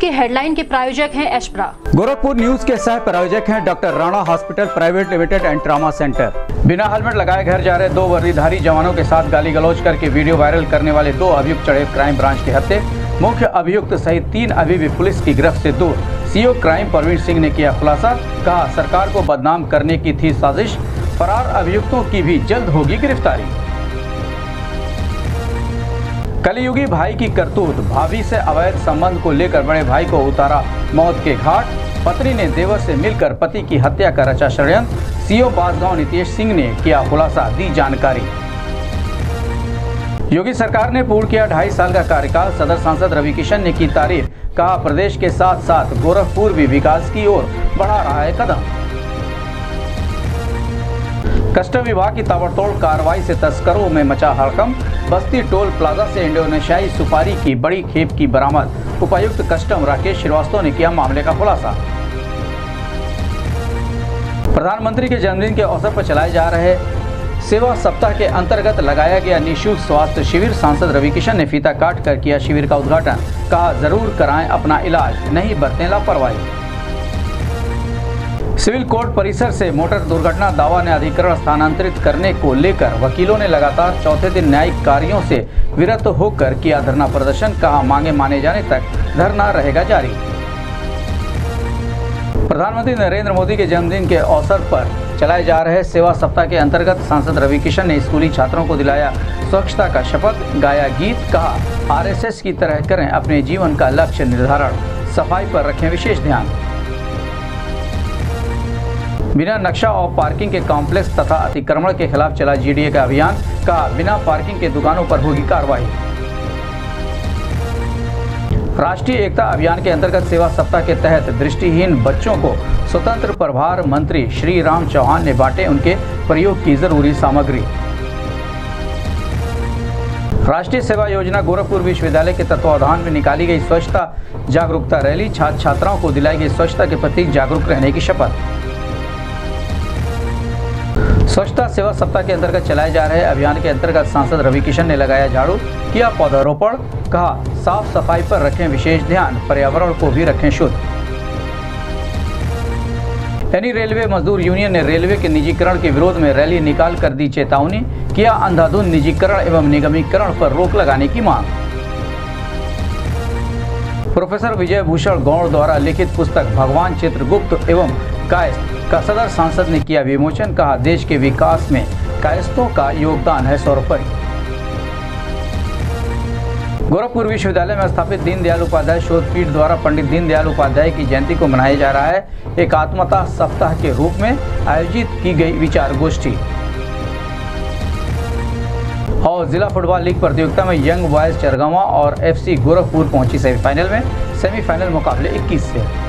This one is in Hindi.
के हेडलाइन के प्रायोजक हैं एशप्रा। गोरखपुर न्यूज के सह प्रायोजक हैं doctor Rana hospital private limited and trauma centre. बिना हेलमेट लगाए घर जा रहे 2 वर्दीधारी जवानों के साथ गाली गलौज करके वीडियो वायरल करने वाले 2 अभियुक्त चढ़े क्राइम ब्रांच के हत्थे। मुख्य अभियुक्त सहित 3 अभी भी पुलिस की गिरफ्त से दूर। सीओ क्राइम परवीन सिंह ने किया खुलासा, कहा सरकार को बदनाम करने की थी साजिश। फरार अभियुक्तों की भी जल्द होगी गिरफ्तारी। कलयुगी भाई की करतूत, भाभी से अवैध संबंध को लेकर बड़े भाई को उतारा मौत के घाट। पत्नी ने देवर से मिलकर पति की हत्या का रचा षड्यंत्र। सीओ बांसगांव नितेश सिंह ने किया खुलासा, दी जानकारी। योगी सरकार ने पूर्ण किया 2.5 साल का कार्यकाल। सदर सांसद रवि किशन ने की तारीफ, कहा प्रदेश के साथ साथ गोरखपुर भी विकास की ओर बढ़ा रहा है कदम। कस्टम विभाग की ताबड़तोड़ कार्रवाई से तस्करों में मचा हड़कंप। बस्ती टोल प्लाजा से इंडोनेशियाई सुपारी की बड़ी खेप की बरामद। उपायुक्त कस्टम राकेश श्रीवास्तव ने किया मामले का खुलासा। प्रधानमंत्री के जन्मदिन के अवसर पर चलाए जा रहे सेवा सप्ताह के अंतर्गत लगाया गया निःशुल्क स्वास्थ्य शिविर। सांसद रवि किशन ने फीता काट कर किया शिविर का उद्घाटन, कहा जरूर कराएं अपना इलाज, नहीं बरतें लापरवाही। सिविल कोर्ट परिसर से मोटर दुर्घटना दावा ने अधिकरण स्थानांतरित करने को लेकर वकीलों ने लगातार चौथे दिन न्यायिक कार्यों से विरत होकर किया धरना प्रदर्शन, कहा मांगे माने जाने तक धरना रहेगा जारी। प्रधानमंत्री नरेंद्र मोदी के जन्मदिन के अवसर पर चलाए जा रहे सेवा सप्ताह के अंतर्गत सांसद रवि किशन ने स्कूली छात्रों को दिलाया स्वच्छता का शपथ, गाया गीत, कहा आरएसएस की तरह करें अपने जीवन का लक्ष्य निर्धारण, सफाई पर रखें विशेष ध्यान। बिना नक्शा और पार्किंग के कॉम्प्लेक्स तथा अतिक्रमण के खिलाफ चला जीडीए का अभियान, कहा बिना पार्किंग के दुकानों पर होगी कार्रवाई। राष्ट्रीय एकता अभियान के अंतर्गत सेवा सप्ताह के तहत दृष्टिहीन बच्चों को स्वतंत्र प्रभार मंत्री श्री राम चौहान ने बांटे उनके प्रयोग की जरूरी सामग्री। राष्ट्रीय सेवा योजना गोरखपुर विश्वविद्यालय के तत्वावधान में निकाली गई स्वच्छता जागरूकता रैली। छात्र छात्राओं को दिलाई गई स्वच्छता के प्रति जागरूक रहने की शपथ। स्वच्छता सेवा सप्ताह के अंतर्गत चलाए जा रहे अभियान के अंतर्गत सांसद रवि किशन ने लगाया झाड़ू, किया पौधारोपण, कहा साफ सफाई पर रखें विशेष ध्यान, पर्यावरण को भी रखें शुद्ध। यानी रेलवे मजदूर यूनियन ने रेलवे के निजीकरण के विरोध में रैली निकाल कर दी चेतावनी, किया अंधाधुंध निजीकरण एवं निगमीकरण पर रोक लगाने की मांग। प्रोफेसर विजय भूषण गौड़ द्वारा लिखित पुस्तक भगवान चित्रगुप्त एवं कायस्थ का सदर सांसद ने किया विमोचन, कहा देश के विकास में कायस्थों का योगदान है सर्वोपरि। गोरखपुर विश्वविद्यालय में स्थापित दीनदयाल उपाध्याय शोध पीठ द्वारा पंडित दीनदयाल उपाध्याय की जयंती को मनाया जा रहा है। एकात्मता सप्ताह के रूप में आयोजित की गई विचार गोष्ठी। और जिला फुटबॉल लीग प्रतियोगिता में यंग बॉयज चरगवां और एफसी गोरखपुर पहुंची सेमीफाइनल में। सेमीफाइनल मुकाबले 21 से।